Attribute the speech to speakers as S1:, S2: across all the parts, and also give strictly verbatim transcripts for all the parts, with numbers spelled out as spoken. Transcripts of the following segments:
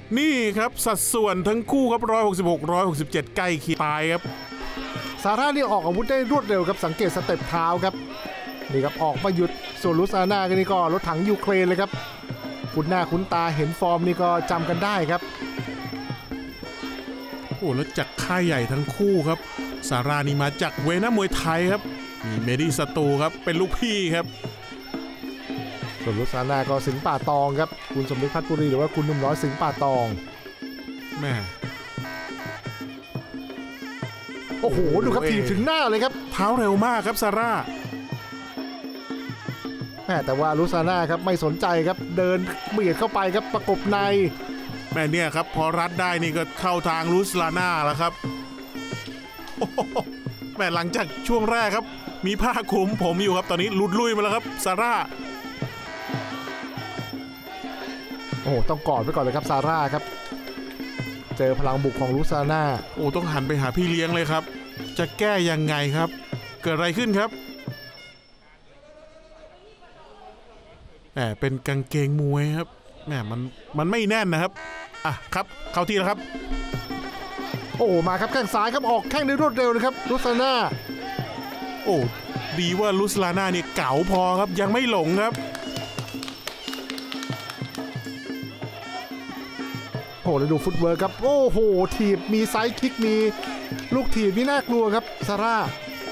S1: นี่ครับสัดส่วนทั้งคู่ครับหนึ่งร้อยหกสิบหก หนึ่งร้อยหกสิบเจ็ดใกล้เคียงตายครับ
S2: ซาร่านี่ออกอาวุธได้รวดเร็วครับสังเกตสเต็ปเท้าครับนี่ครับออกมาหยุดส่วนลุซาน่าก็นี่ก็รถถังยูเครนเลยครับคุ้นหน้าคุ้นตาเห็นฟอร์มนี่ก็จำกันได้ครับ
S1: โอ้แล้วจากค่ายใหญ่ทั้งคู่ครับซาร่านี่มาจากเวน่ามวยไทยครับมีเมดี้สตูครับเป็นลูกพี่ครับ
S2: ส่วนลุซาน่าก็สิงห์ป่าตองครับคุณสมนึกพัฒน์ปุรีหรือว่าคุณหนุ่มน้อยสิงห์ป่าตอง
S1: แม่
S2: โอ้โหดูครับถีบถึงหน้าเลยครับ
S1: เท้าเร็วมากครับซาร่า
S2: แม่แต่ว่าลุซาน่าครับไม่สนใจครับเดินเบียดเข้าไปครับประกบใน
S1: แม่เนี่ยครับพอรัดได้นี่ก็เข้าทางลุซาน่าแล้วครับแม่หลังจากช่วงแรกครับมีผ้าคลุมผมอยู่ครับตอนนี้หลุดลุยมาแล้วครับซาร่า
S2: โอ้ต้องกอดไว้ก่อนเลยครับซาร่าครับเจอพลังบุกของลุซาน่า
S1: โอ้ต้องหันไปหาพี่เลี้ยงเลยครับจะแก้ยังไงครับเกิดอะไรขึ้นครับแหมเป็นกางเกงมวยครับแหมมันมันไม่แน่นนะครับอ่ะครับเข้าที่แล้วครับ
S2: โอ้มาครับแข้งซ้ายครับออกแข้งได้รวดเร็วนะครับลุซาน่า
S1: โอ้ดีว่าลุซาน่าเนี่ยเก๋าพอครับยังไม่หลงครับ
S2: โอ้แล้วดูฟุตเวิร์คครับโอ้โหถีบมีไซด์คิกมีลูกถีบนี่น่ากลัวครับซาร่า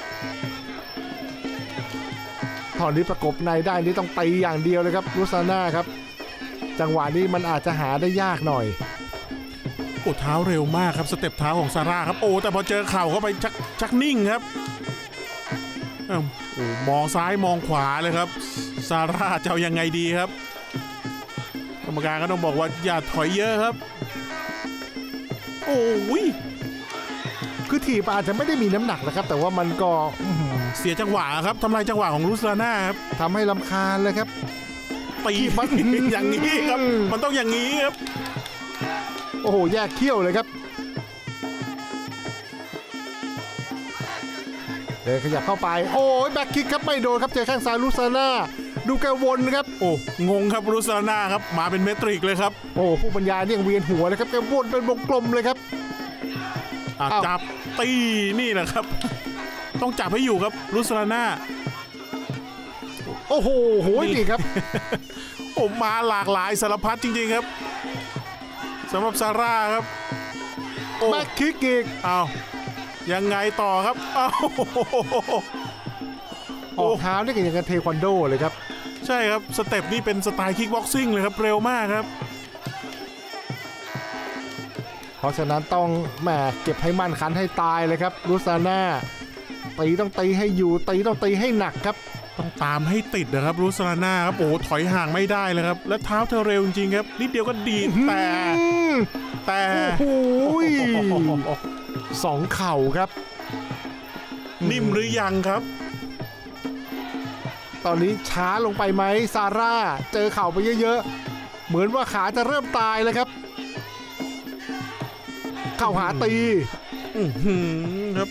S2: ตอนนี้ประกบในได้นี่ต้องตีอย่างเดียวเลยครับลุซาน่าครับจังหวะนี้มันอาจจะหาได้ยากหน่อย
S1: โอ้เท้าเร็วมากครับสเต็ปเท้าของซาร่าครับโอ้แต่พอเจอเข่าเข้าไปชักชักนิ่งครับโอ้มองซ้ายมองขวาเลยครับซาร่าจะเอายังไงดีครับกรรมการก็ต้องบอกว่าอย่าถอยเยอะครับโอ้ย
S2: คือถีบอาจจะไม่ได้มีน้ำหนักนะครับแต่ว่ามันก็
S1: เสียจังหวะครับทำลายจังหวะของลุซาน่าครับ
S2: ทำให้รำคาญเลยครับ
S1: ตีมันอย่างนี้ครับมันต้องอย่างนี้ครับ
S2: โอ้โหแยกเขี้ยวเลยครับเดินขยับเข้าไปโอ้ยแบ็คคิกครับไม่โดนครับเจอแข้งซ้ายลุซาน่าดูแกวนครับ
S1: โอ้งงครับลุซาน่าครับมาเป็นเมตริกเลยครับ
S2: โอ้ผู้บรรยายเนี่ยเวียนหัวเลยครับแกวนเป็นวงกลมเลยครับ
S1: จับตีนี่แหละครับต้องจับให้อยู่ครับลุซาน่า
S2: โอ้โหโหนี่ครับ
S1: โอ้มาหลากหลายสารพัดจริงๆครับสำหรับซาร่าครับ
S2: แบ็คคิกอีก
S1: อ้าวยังไงต่อครับอ้าว
S2: ออกเท้าได้กันอย่างกับเทควันโดเลยครับ
S1: ใช่ครับสเต็ปนี้เป็นสไตล์คิกบ็อกซิ่งเลยครับเร็วมากครับ
S2: เพราะฉะนั้นต้องแหมเก็บให้มั่นคันให้ตายเลยครับลุซาน่าตีต้องตีให้อยู่ตีต้องตีให้หนักครับ
S1: ต้องตามให้ติดนะครับลุซาน่าครับโอ้ถอยห่างไม่ได้เลยครับและเท้าเธอเร็วจริงๆครับนิดเดียวก็ดีแต่แต่
S2: โอ้ยสองเข่าครับ
S1: นิ่มหรือยังครับ
S2: ตอนนี้ช้าลงไปไหมซาร่าเจอเข่าไปเยอะๆเหมือนว่าขาจะเริ่มตายเลยครับเข่าหาตี
S1: ครับ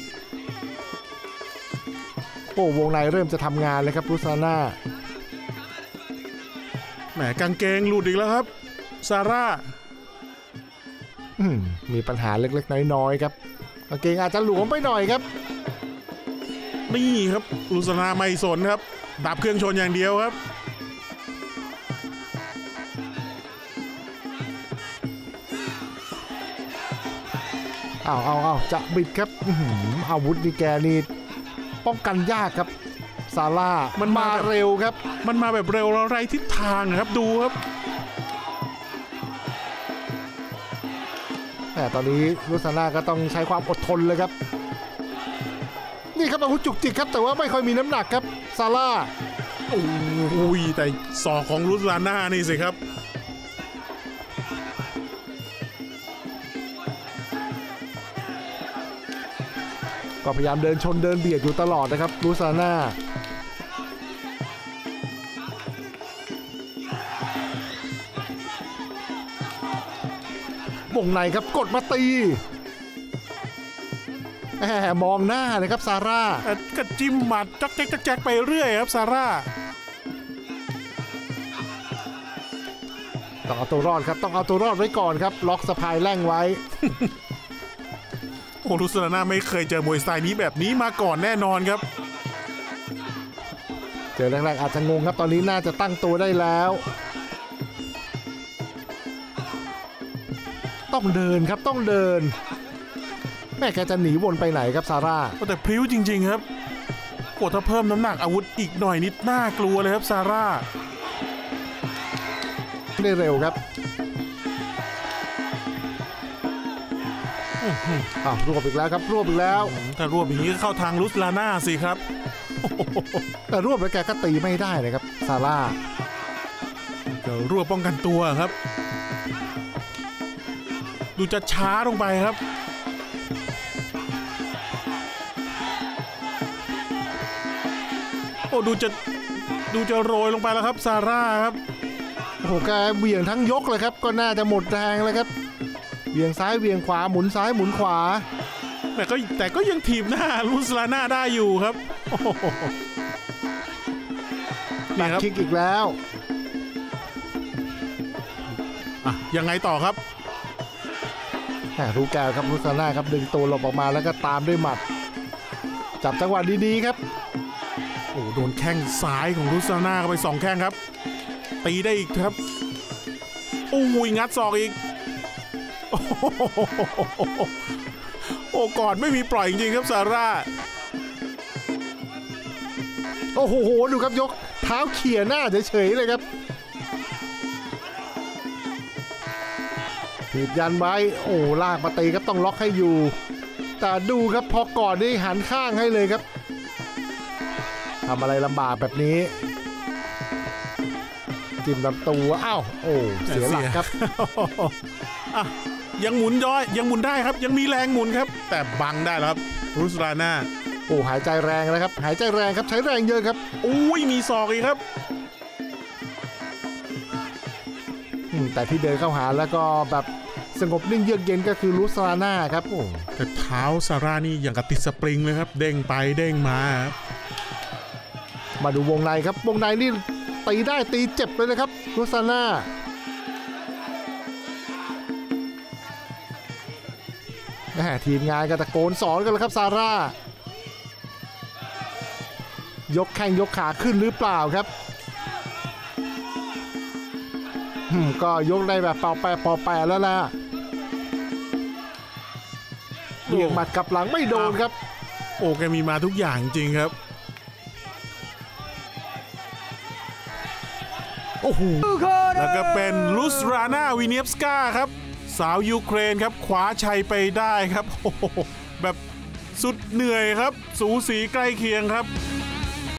S2: โอ้วงในเริ่มจะทำงานเลยครับลุซาน่า
S1: แหมกางเกงหลุดอีกแล้วครับซาร่า
S2: มีปัญหาเล็กๆน้อยๆครับกางเกงอาจจะหลวมไปหน่อยครับ
S1: นี่ครับลุซาน่าไม่สนครับดับเครื่องชนอย่างเดียวครับ
S2: เอาเอาเอาจะบิดครับอาวุธนี่แกนี่ป้องกันยากครับซาร่ามันมาเร็วครับ
S1: มันมาแบบเร็วแล้วไร้ทิศทางครับดูครับ
S2: แต่ตอนนี้ลุซาน่าก็ต้องใช้ความอดทนเลยครับนี่ครับอาวุธจุกจิกครับแต่ว่าไม่ค่อยมีน้ำหนักครับซาร่า
S1: โอ้ยแต่ศอกของลุซาน่านี่สิครับ
S2: ก็พยายามเดินชนเดินเบียดอยู่ตลอดนะครับลุซาน่าวงในครับกดมาตีแหมมองหน้าเลยครับซาร่าก
S1: ระจิ้มหมัดจักแจ๊กจักแจ๊กไปเรื่อยครับซาร่า
S2: ต้องเอาตัวรอดครับต้องเอาตัวรอดไว้ก่อนครับล็อกสะพายแร่งไว้
S1: โอ้รุสลาน่าไม่เคยเจอมวยสไตล์นี้แบบนี้มาก่อนแน่นอนครับ
S2: เจอแรกๆอาจจะงงครับตอนนี้น่าจะตั้งตัวได้แล้วต้องเดินครับต้องเดินแม่แกจะหนีวนไปไหนครับซาร่า
S1: แต่พริ้วจริงๆครับโอ้ถ้าเพิ่มน้ำหนักอาวุธอีกหน่อยนิดน่ากลัวเลยครับซาร่า
S2: ได้เร็วครับอ้าวรวบอีกแล้วครับรวบอีกแล้ว
S1: ถ้ารวบอย่างนี้เข้าทางรุสลาน่าสิครับ
S2: แต่รวบแล้วแกก็ตีไม่ได้เลยครับซาร่า
S1: เดี๋ยวรวบป้องกันตัวครับดูจะช้าลงไปครับโอ้ดูจะดูจะโรยลงไปแล้วครับซาร่าครับ
S2: โอ้โหแกเบี่ยงทั้งยกเลยครับก็น่าจะหมดแรงเลยครับเบี่ยงซ้ายเบี่ยงขวาหมุนซ้ายหมุนขวา
S1: แต่ก็แต่ก็ยังถีบหน้ารุสลาน่าได้อยู่ครับ
S2: นี่ครับคิกอีกแล้ว
S1: อ่ะยังไงต่อครับ
S2: รู้แก้วครับรุสลาน่าครับดึงตัวหลบออกมาแล้วก็ตามด้วยหมัดจับจังหวะดีๆครับ
S1: โอ้โดนแข้งซ้ายของรุสลาน่าเข้าไปสองแข้งครับตีได้อีกครับโอ้ยงัดศอกอีกโอ้กอดไม่มีปล่อยจริงๆครับซาร่า
S2: โอ้โหดูครับยกเท้าเขี่ยหน้าเฉยๆเลยครับถีบยันไว้โอ้ลากมาตีครับต้องล็อกให้อยู่แต่ดูครับพอกอดนี่หันข้างให้เลยครับทำอะไรลำบากแบบนี้จิ้มลำตัวอ้าวโอ้เสียหลักครับ
S1: อ่ะยังหมุนย้อยยังหมุนได้ครับยังมีแรงหมุนครับแต่บังได้แล้วครับรุสลาน่า
S2: โอ้หายใจแรงนะครับหายใจแรงครับใช้แรงเยอะครับ
S1: อุ้ยมีศอกอีกครับ
S2: แต่ที่เดินเข้าหาแล้วก็แบบสงบนิ่งเยือกเย็นก็คือรุสลาน่าครับโอ้
S1: แต่เท้าซาร่านี่อย่างกับติดสปริงเลยครับเด้งไปเด้งมาครับ
S2: มาดูวงในครับวงในนี่ตีได้ตีเจ็บเลยนะครับรุสลาน่าแม่ทีมงานก็ตะโกนสอนกันแล้วครับซาร่ายกแข้งยกขาขึ้นหรือเปล่าครับก็ยกได้แบบเป่าแปะเป่าแปะแล้วนะเบี่ยงหมัดกับหลังไม่โดนครับ
S1: โอ้แกมีมาทุกอย่างจริงครับ
S2: โอ้โห
S1: แล้วก็เป็นรุสลาน่าวิเนียฟสกาครับสาวยูเครนครับคว้าชัยไปได้ครับโอ้โหแบบสุดเหนื่อยครับสูสีใกล้เคียงครับ